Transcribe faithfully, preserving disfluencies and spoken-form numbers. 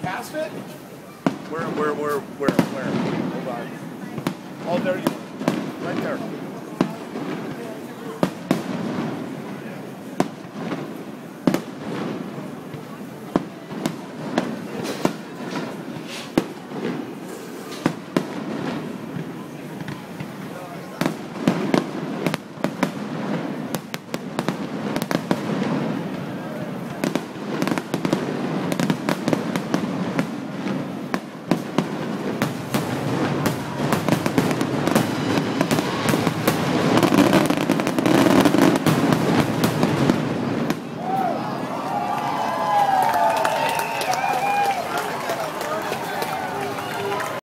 past it? Where, where, where, where, where? Hold on. Oh, there you are. Right there.